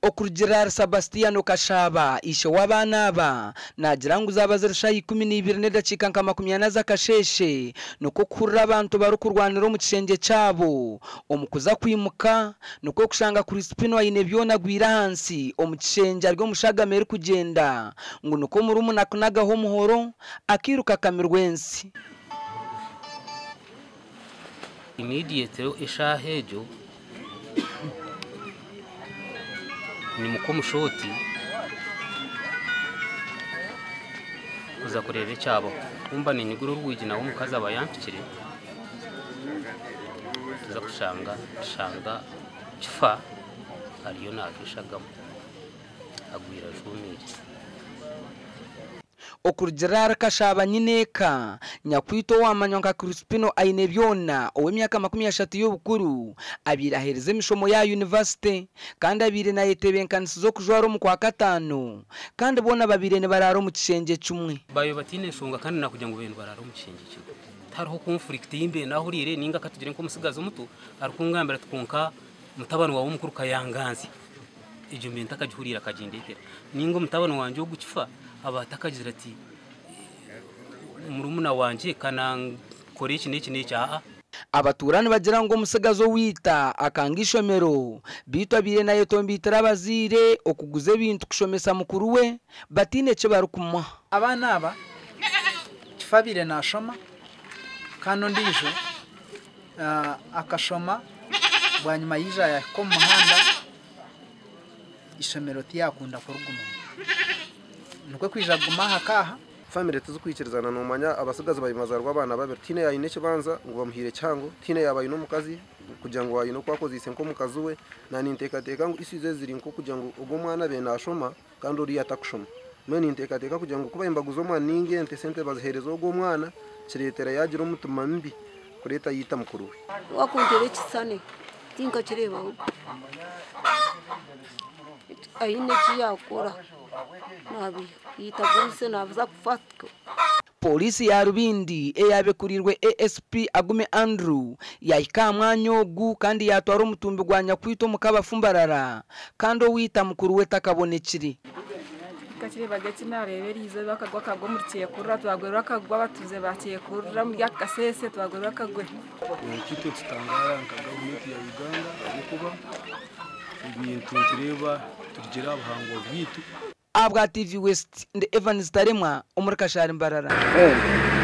Okurugira Sebastiano Kashaba ishe w'abana aba nagira ngo uzabaze rushayi 12 n'edakika nka 20 z'akasheshe nuko kurira abantu bari kurwanira mu kishenge cyabo omukuza kwimuka nuko kushanga Crispino ayine byona gwira hansi omukishenge aryo mushagamere kugenda ngo nuko murumuna kunagaho muhoro akiruka kamirwensi immediate ishahejo ni muko mushoti kuza kurebe cyabo umba ni nyiguru rwigi nawo mukaza abayampikire tuza kushanga kifa ariyo nakishagamo agwira jumiri Okurugira Kashaba nyineka nyakwito wamanyonka Crispino ayine byona ow'emyaka 30 y'obukuru abirahereze mishomo ya university kandi abire na yetebenkanisi zo kujwaro mu kwa katano kandi bona babire ne bararo mu kishenge cyumwe bayo batine shonga kandi nakujya ngo bene bararo mu kishenge cyumwe tariho conflict yimbe naho urire ninga katugire ko musigazo muto arikungambira tukunka mutabano wawe mukuru kayanganzi ijo mbenta kajihurira kajindekera ningo mutabano wanje wo gukifa abatakagira ati murumuna wanje kana kore iki n'iki abaturani bagira ngo umusigazo wita akangishomero bitwabire na yetombitira abazire okuguze bintu kushomesa mukuru we batine cyo barukuma abana aba kifabire nashoma kano ndijo akashoma bwanyuma yija yako muhanda ishomero tiyakunda kuruguma nuko kwijaguma hakaha family tuzukwikirezana numanya abasigaza bayimazarwa abana babiri tine yayine kibanza ngo bamuhire cyango tine yabaye no mukazi kugira ngo wayino kwakoze isenko mukazi we nani ntekateka ngo isize ziri nko kugira ngo ubwo mwana be nashoma kandi uri atakushoma mwe ntekateka kugira ngo kuba imbaguzo mwana ninge ente sente baziherezo ubwo mwana kiretera yagira umutuma mbi kureta yita mukuru we wakundere kisane tinka kireba uko ayine kiyakora nabi yitaguze navuza kufatwa polisi ya Rubindi eyabe kurirwe ASP Agume Andrew yahika mwanyogu kandi yatwara umutumbi gwanya kwito mukabafumbarara kandi wita mukuru we takabonekiri kakire bagati nareberize bakagwa kagwa murtiye kurra twagwerwa kagwa batuze bakiye kurra mu yakasese twagwerwa kagwe kito tutangara nka government ya Uganda kuba ibintu tureba tugira abahango bitu abwa TV West nde Evans Taremwa umurikashara imbarara